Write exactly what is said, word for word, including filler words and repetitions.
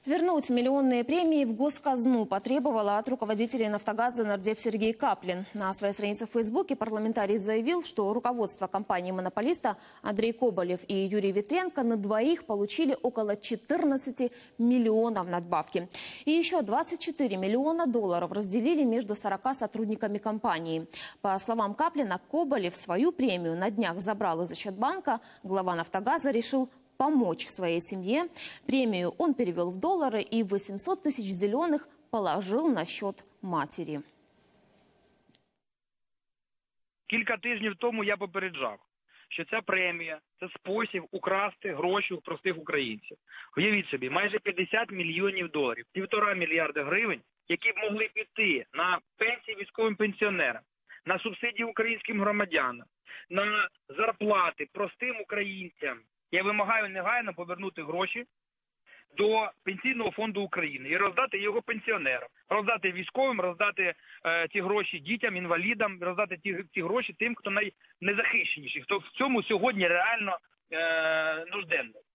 Вернуть миллионные премии в госказну потребовала от руководителей «Нафтогаза» нардеп Сергей Каплин. На своей странице в Фейсбуке парламентарий заявил, что руководство компании-монополиста Андрей Коболев и Юрий Ветренко на двоих получили около четырнадцати миллионов надбавки. И еще двадцать четыре миллиона долларов разделили между сорока сотрудниками компании. По словам Каплина, Коболев свою премию на днях забрал из Ощадбанка. Глава «Нафтогаза» решил помочь своей семье. Премию он перевел в доллары и восемьсот тысяч зеленых положил на счет матері. Кілька тижнів тому я попереджав, що ця премія – це спосіб украсти гроші у простих українців. Уявіть собі, майже п'ятдесят мільйонів доларів, півтора мільярда гривень, які б могли піти на пенсії військовим пенсіонерам, на субсидії українським громадянам, на зарплати простим українцям. Я вимагаю негайно повернути гроші до Пенсійного фонду України і роздати його пенсіонерам, роздати військовим, роздати е, ті гроші дітям, інвалідам, роздати ті, ті гроші тим, хто найнезахищеніший, хто в цьому сьогодні реально е, нужденний.